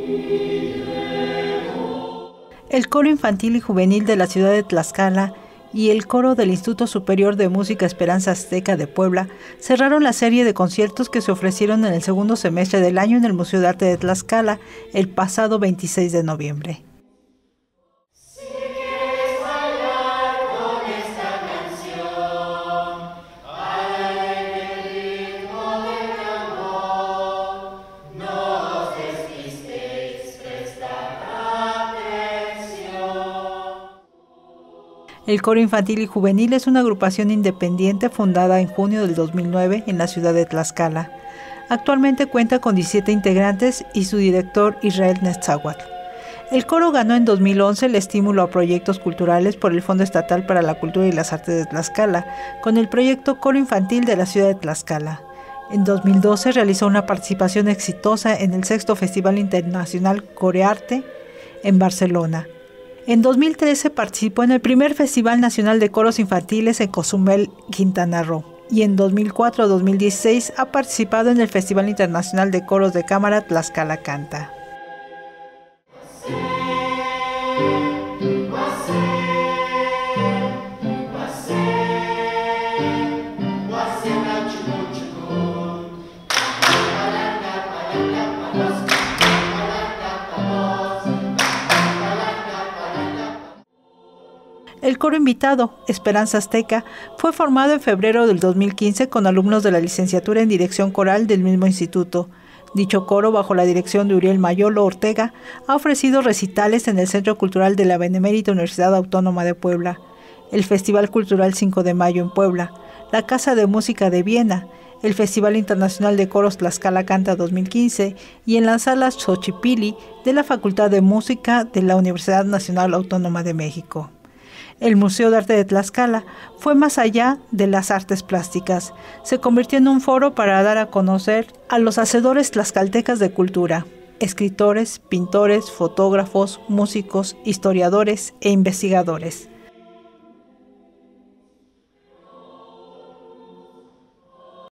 El Coro Infantil y Juvenil de la ciudad de Tlaxcala y el Coro del Instituto Superior de Música Esperanza Azteca de Puebla cerraron la serie de conciertos que se ofrecieron en el segundo semestre del año en el Museo de Arte de Tlaxcala el pasado 26 de noviembre. El Coro Infantil y Juvenil es una agrupación independiente fundada en junio del 2009 en la ciudad de Tlaxcala. Actualmente cuenta con 17 integrantes y su director Israel Netzahuatl. El coro ganó en 2011 el estímulo a proyectos culturales por el Fondo Estatal para la Cultura y las Artes de Tlaxcala, con el proyecto Coro Infantil de la ciudad de Tlaxcala. En 2012 realizó una participación exitosa en el 6º Festival Internacional Corearte en Barcelona. En 2013 participó en el primer Festival Nacional de Coros Infantiles en Cozumel, Quintana Roo. Y en 2004 a 2016 ha participado en el Festival Internacional de Coros de Cámara Tlaxcala Canta. El coro invitado, Esperanza Azteca, fue formado en febrero del 2015 con alumnos de la licenciatura en dirección coral del mismo instituto. Dicho coro, bajo la dirección de Uriel Mayolo Ortega, ha ofrecido recitales en el Centro Cultural de la Benemérita Universidad Autónoma de Puebla, el Festival Cultural 5 de Mayo en Puebla, la Casa de Música de Viena, el Festival Internacional de Coros Tlaxcala Canta 2015 y en la Sala Xochipilli de la Facultad de Música de la Universidad Nacional Autónoma de México. El Museo de Arte de Tlaxcala fue más allá de las artes plásticas. Se convirtió en un foro para dar a conocer a los hacedores tlaxcaltecas de cultura, escritores, pintores, fotógrafos, músicos, historiadores e investigadores.